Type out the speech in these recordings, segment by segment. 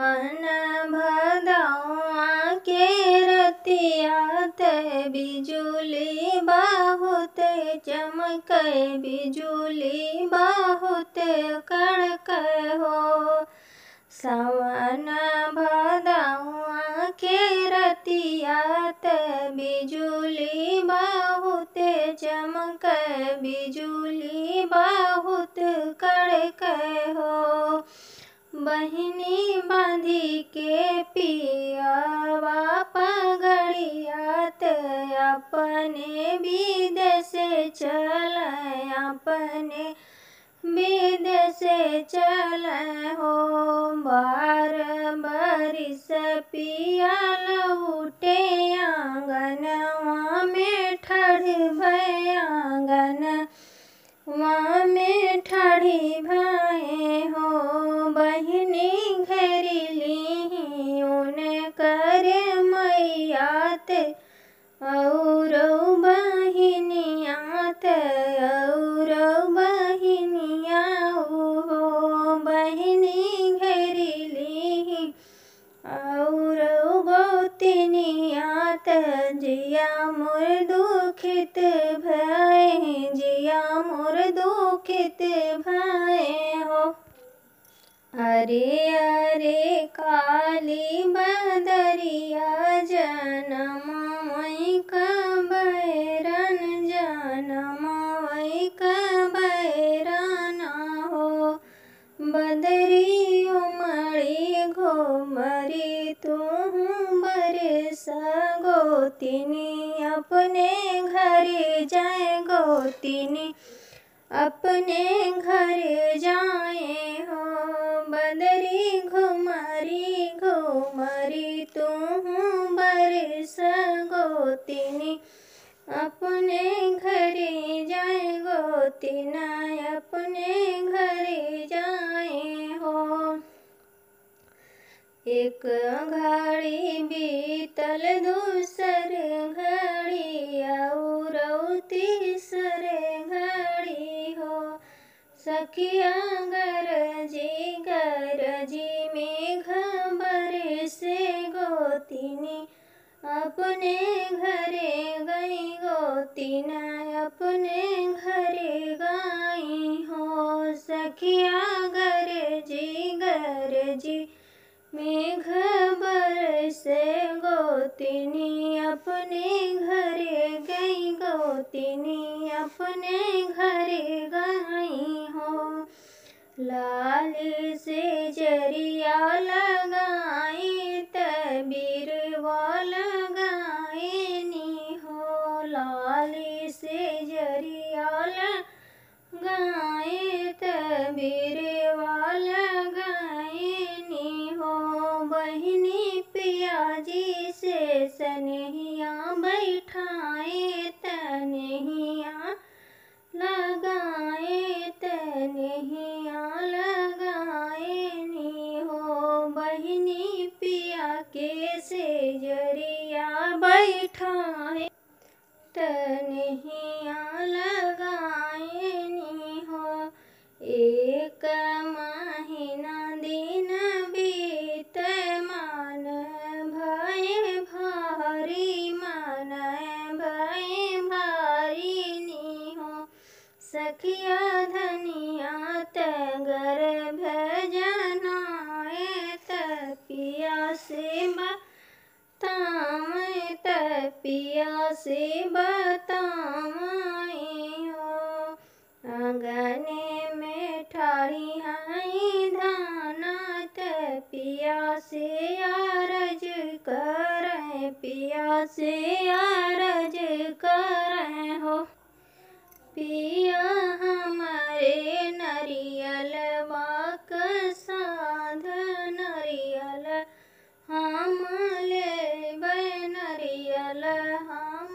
मन भदौआ के रतिया ते बिजुली बहुत चमकै, बिजुली बहुत कड़कै हो। सावन भदौआ के रतिया ते बिजुली बहुत चमकै, बिजुली बहुत कड़कै हो। बहिनी बांधी के पियावा पगड़िया ते अपने विदेश चले, अपने विदेश चले हो। 12 बरिस पिया लौटे आंगनवा में ठाढ़ भय, आंगनवा में ठाढ़ी भय हो। बहिनी घेरिली उने करे मैया ते और बहिनिया ते और बहिनिया हो। बहिनी घेरिली और गोतनिया ते जिया मोर दुखित भय, जिया मोर दुखित भय हो। अरे अरे काली बदरिया जनमवै कबैरन, जनमवै कबैरन हो। बदरी उमड़ी घोमरी तुहु बरस गोतिनी, अपने घर जाए गोतिनी, अपने घर जाए हो। बदरी घुमरी घुमरी तुहु बरस गोतिनी, अपने घर जाए गोतिना, अपने घर जाए हो। एक घड़ी बीतल दूसर घड़ी और तीसर घड़ी हो। सखिया गरजी गरजी मेघ बरसे गोतिनी, अपने घरे गई गोतिना, अपने घरे गई हो। सखिया गरजी गरजी मेघ बरसे गोतिनी, अपने घरे गई गोतिनी, अपने घरे गई हो। लाली से जरिया लगाई तबीरवा लगाईनी हो। लाली से जरिया लगाई तबीरवा लगाईनी हो। बहिनी पियाजी से सनहिया बैठाए तनहिया लगाए, तनहिया लगाएनी हो। बहिनी पिया के से जरिया बैठाए तनहिया लगाएनी हो। एक महीना दिन बीत मन भय भारी, मन भय भारी नी हो। सखिया धनिया तगर भजनाए तपिया से बताए, तपिया से बताए हो। आंगने में ठाढ़ी हई धाना तपिया से आरज करे, पिया से आरज करे हो। पिया हमारे नरियलवा क साध, नरियल हम लेबै, नरियल हम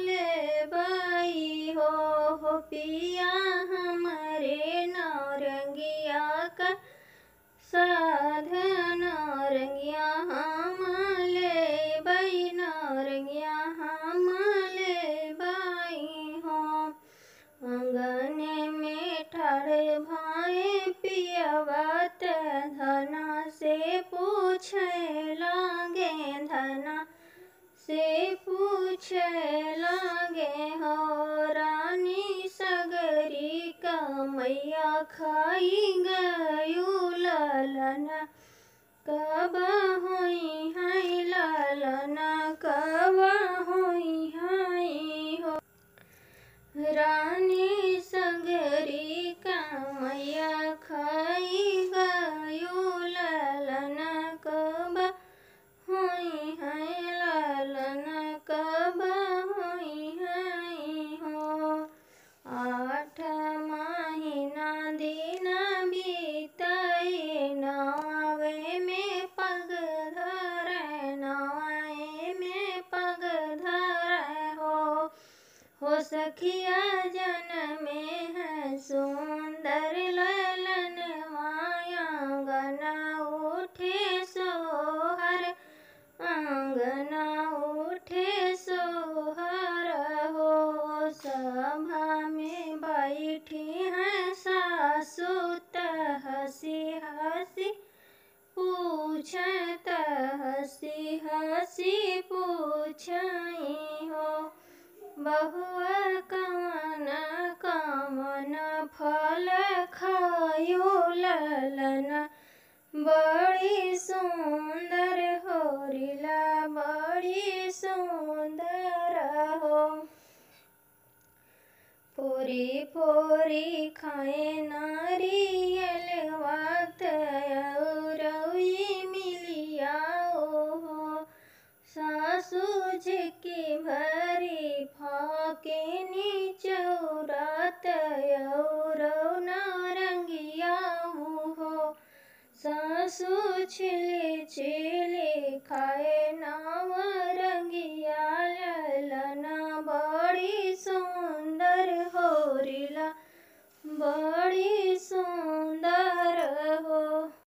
लेबै हो। पिया हमारे नारंगिया का साध, नारंगिया हम ले पूछे लागे धना से पूछे लागे हो रानी सगरी कमैया खाई गयू ललना कब होई है ललना कब होई है हो रानी सगरी कमैया खाई गयू ललना कब होई है ललना कब होई है हो 8 महीना दिन बीतई नवे में पग धरे नवे में पग धरे हो सखिया जनमे है सुंदर ललन आंगना उठे सोहर आंगना उठे सोहर हो सभा में बैठी है सासु हसी हसी पूछत हसी हसी पूछई हो बहुआ कवन कवन फल खायो ललना बड़ी सुंदर होरिला बड़ी सुंदर हो पूरी पूरी खाए नारियल वात रौई मिलिया हो सासू जी की भरी फाके चौरात रौ नारंगिया हो सासू छिले छिले खाए नाव रंगिया ललना बड़ी सुंदर होरिला बड़ी